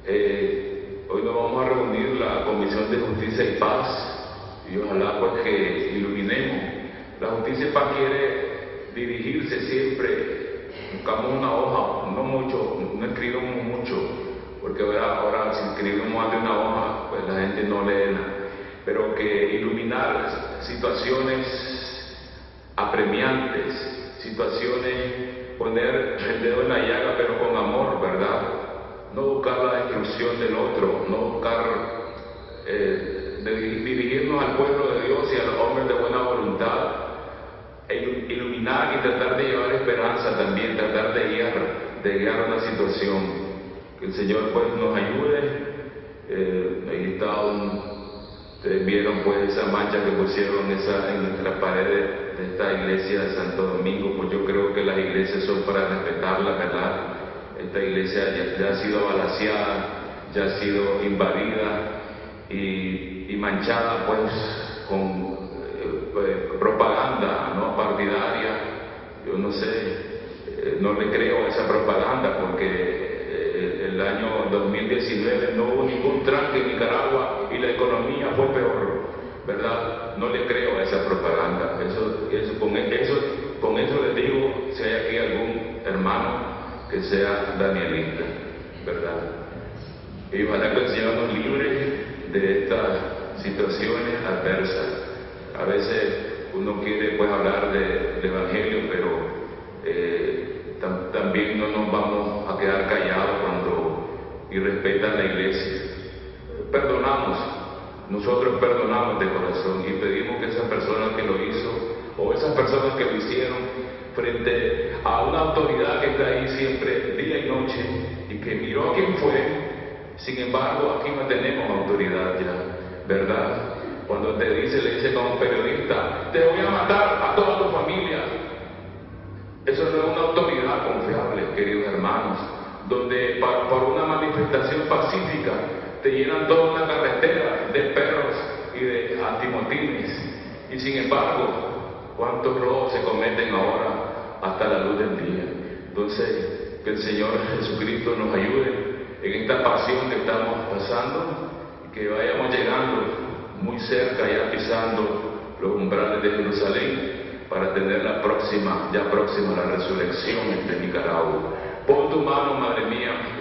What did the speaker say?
Hoy nos vamos a reunir la Comisión de Justicia y Paz y ojalá pues que iluminemos. La Justicia y Paz quiere dirigirse siempre, buscamos una hoja, no mucho, no escribimos mucho, porque ahora si escribimos más de una hoja, pues la gente no lee nada, pero que iluminar situaciones apremiantes, situaciones, poner el dedo en la llaga pero con amor, ¿verdad? No buscar la destrucción del otro, no buscar dirigirnos al pueblo de Dios y a los hombres de buena voluntad, iluminar y tratar de llevar esperanza también, tratar de guiar una situación. Que el Señor pues nos ayude. Ahí está ustedes vieron pues esa mancha que pusieron en nuestra pared de esta iglesia de Santo Domingo. Pues yo creo que las iglesias son para respetarlas, ¿verdad? Esta iglesia ya ha sido balaceada, ya ha sido invadida y manchada pues con propaganda no partidaria. Yo no sé, no le creo a esa propaganda porque el año 2019 no hubo ningún tranque en Nicaragua y la economía fue peor, ¿verdad? No le creo a esa propaganda. Con eso les digo, si hay aquí algún hermano que sea danielista, ¿verdad? Y ojalá que el Señor nos libre de estas situaciones adversas. A veces uno quiere pues hablar del Evangelio, pero también no nos vamos a quedar callados cuando irrespetan la iglesia. Perdonamos, nosotros perdonamos de corazón y pedimos que esa persona que lo hizo o esas personas que lo hicieron frente a una autoridad que está ahí siempre día y noche y que miró a quién fue. Sin embargo, aquí no tenemos autoridad ya, ¿verdad? Cuando le dice como periodista, te voy a matar a toda tu familia. Eso no es una autoridad confiable, queridos hermanos, donde por una manifestación pacífica te llenan toda una carretera de perros y de antimotines. Y sin embargo, ¿cuántos robos se cometen ahora hasta la luz del día? Entonces, que el Señor Jesucristo nos ayude en esta pasión que estamos pasando y que vayamos llegando muy cerca, ya pisando los umbrales de Jerusalén, para tener ya próxima la resurrección de Nicaragua. Pon tu mano, madre mía,